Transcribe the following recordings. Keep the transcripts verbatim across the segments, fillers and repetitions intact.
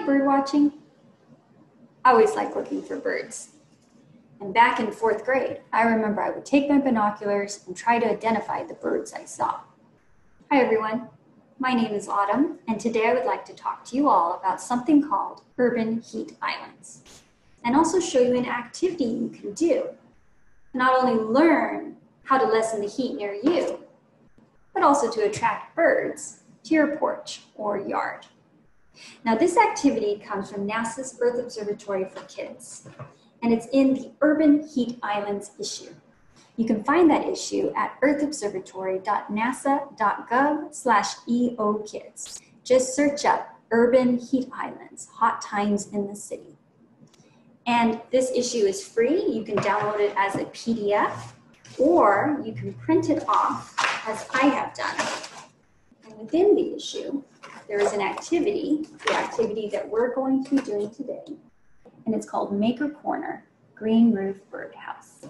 like bird watching? I always like looking for birds. And back in fourth grade, I remember I would take my binoculars and try to identify the birds I saw. Hi everyone, my name is Autumn, and today I would like to talk to you all about something called urban heat islands, and also show you an activity you can do to not only learn how to lessen the heat near you, but also to attract birds to your porch or yard. Now this activity comes from NASA's Earth Observatory for Kids, and it's in the Urban Heat Islands issue. You can find that issue at earth observatory dot nasa dot gov slash E O kids. Just search up Urban Heat Islands, Hot Times in the City. And this issue is free. You can download it as a P D F, or you can print it off as I have done. And within the issue, there is an activity, the activity that we're going to be doing today, and it's called Maker Corner, Green Roof Birdhouse.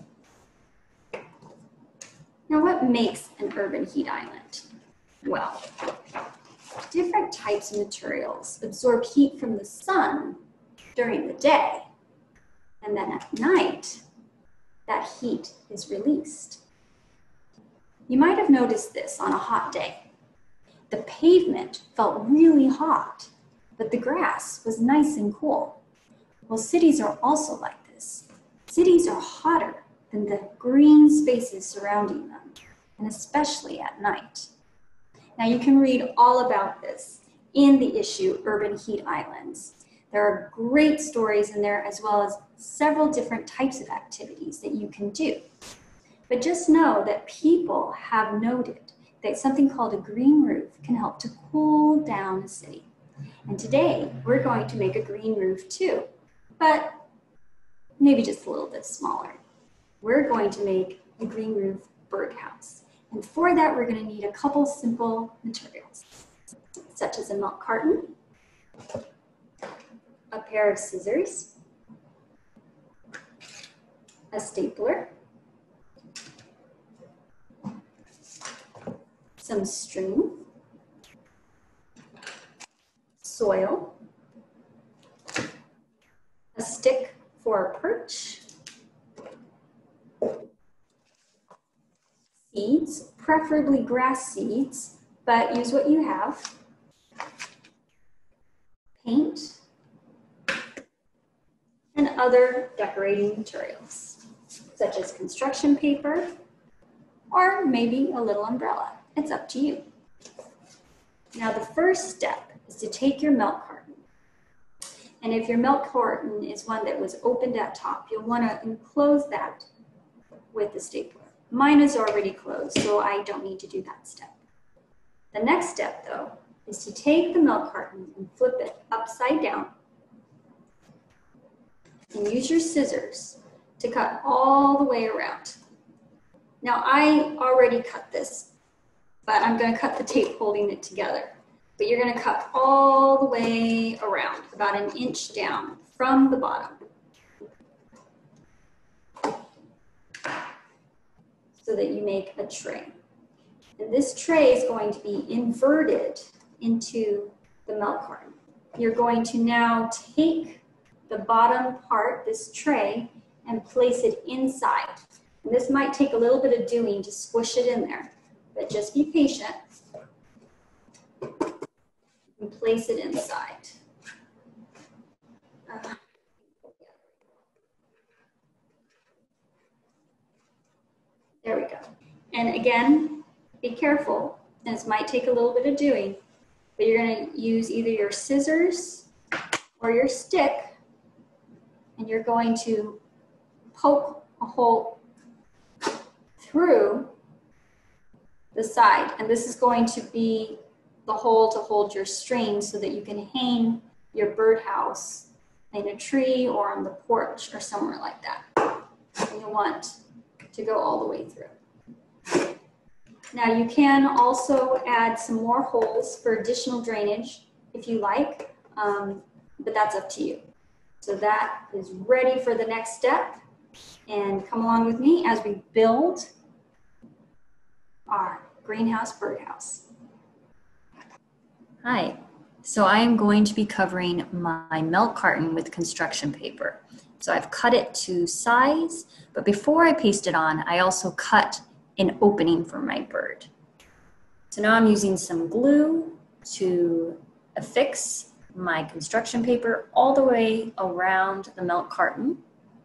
Now, what makes an urban heat island? Well, different types of materials absorb heat from the sun during the day, and then at night, that heat is released. You might have noticed this on a hot day. The pavement felt really hot, but the grass was nice and cool. Well, cities are also like this. Cities are hotter than the green spaces surrounding them, and especially at night. Now you can read all about this in the issue Urban Heat Islands. There are great stories in there, as well as several different types of activities that you can do. But just know that people have noted that something called a green roof can help to cool down a city. And today, we're going to make a green roof too, but maybe just a little bit smaller. We're going to make a green roof birdhouse. And for that, we're gonna need a couple simple materials, such as a milk carton, a pair of scissors, a stapler, some string, soil, a stick for a perch, seeds, preferably grass seeds, but use what you have, paint, and other decorating materials, such as construction paper, or maybe a little umbrella. It's up to you. Now the first step is to take your milk carton. And if your milk carton is one that was opened at top, you'll want to enclose that with the stapler. Mine is already closed, so I don't need to do that step. The next step, though, is to take the milk carton and flip it upside down and use your scissors to cut all the way around. Now, I already cut this, but I'm going to cut the tape holding it together. But you're going to cut all the way around, about an inch down from the bottom, so that you make a tray. And this tray is going to be inverted into the milk carton. You're going to now take the bottom part, this tray, and place it inside. And this might take a little bit of doing to squish it in there, but just be patient and place it inside. Uh, there we go. And again, be careful. This might take a little bit of doing, but you're going to use either your scissors or your stick, and you're going to poke a hole through the side. And this is going to be the hole to hold your string so that you can hang your birdhouse in a tree or on the porch or somewhere like that. And you want to go all the way through. Now you can also add some more holes for additional drainage if you like, um, but that's up to you. So that is ready for the next step. And come along with me as we build our greenhouse birdhouse. Hi, So I am going to be covering my milk carton with construction paper. So I've cut it to size, but before I paste it on, I also cut an opening for my bird. So now I'm using some glue to affix my construction paper all the way around the milk carton,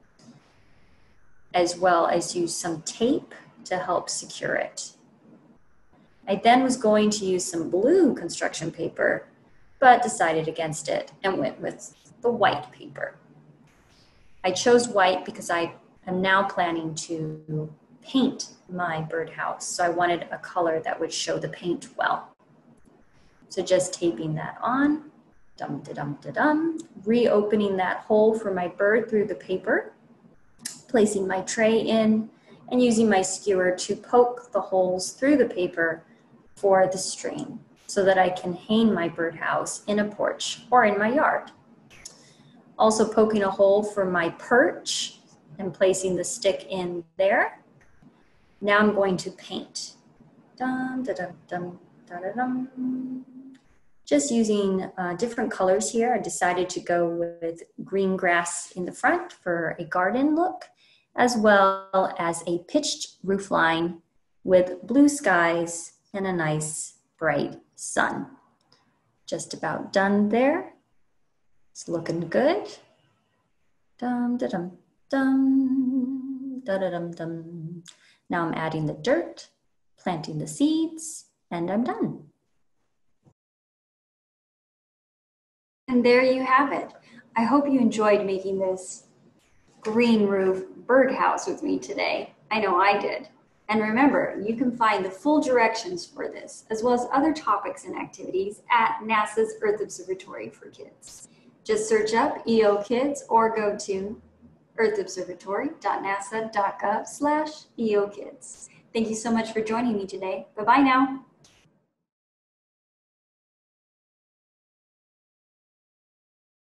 as well as use some tape to help secure it. I then was going to use some blue construction paper, but decided against it and went with the white paper. I chose white because I am now planning to paint my birdhouse, so I wanted a color that would show the paint well. So just taping that on, dum da dum da dum, reopening that hole for my bird through the paper, placing my tray in, and using my skewer to poke the holes through the paper for the string so that I can hang my birdhouse in a porch or in my yard. Also poking a hole for my perch and placing the stick in there. Now I'm going to paint. Dum, da, dum, dum, da, da, dum. Just using uh, different colors here. I decided to go with green grass in the front for a garden look, as well as a pitched roof line with blue skies and a nice bright sun. Just about done there. It's looking good. Dum da dum dum da da dum dum. Now I'm adding the dirt, planting the seeds, and I'm done. And there you have it. I hope you enjoyed making this green roof birdhouse with me today. I know I did. And remember, you can find the full directions for this, as well as other topics and activities at NASA's Earth Observatory for Kids. Just search up E O Kids or go to earth observatory dot nasa dot gov slash E O Kids. Thank you so much for joining me today. Bye-bye now.